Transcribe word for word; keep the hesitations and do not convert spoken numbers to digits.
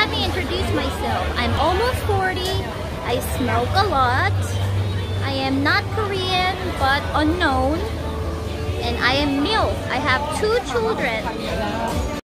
let me introduce myself. I'm almost forty. I smoke a lot. I am not Korean but unknown. And I am MILF. I have two children.